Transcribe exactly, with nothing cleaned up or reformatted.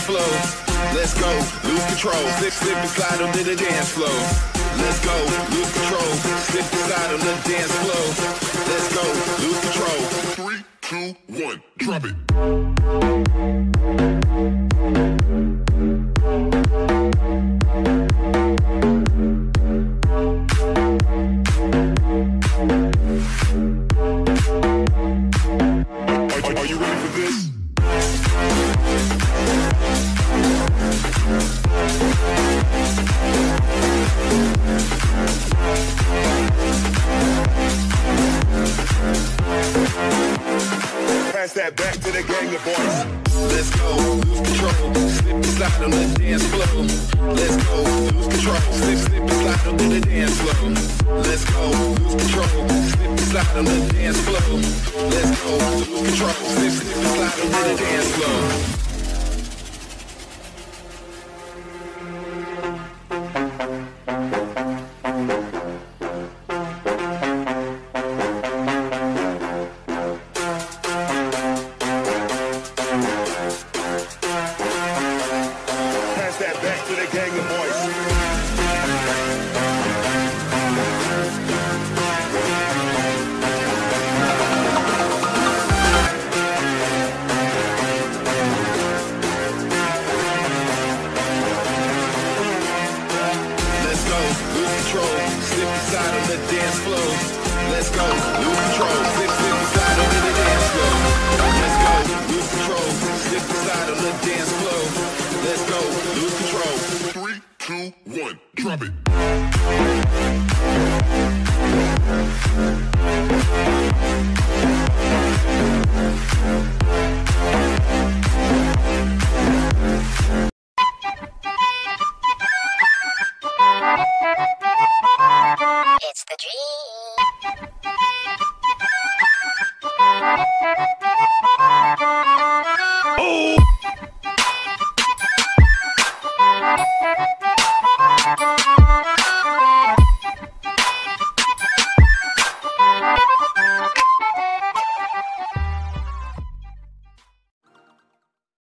floor. Let's go, lose control. Slip, slip and slide onto the dance floor. Let's go, lose control. Slip and slide on the dance floor. Let's go, lose control. Three, two, one, drop it. Are, are you ready for this? Pass that back to the gang of boys. Let's go, lose control. Slip and slide on the dance floor. Let's go, lose control. Slip, slip and slide on the dance floor. Let's go, lose control. Slip and slide on the dance floor. Let's go, lose control. Slip, slip and slide on the dance floor. It's the dream.